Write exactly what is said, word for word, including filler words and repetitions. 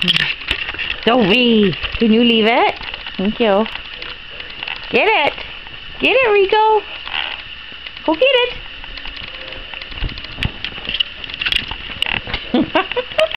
Sophie, can you leave it? Thank you. Get it. Get it, Rico. Go get it.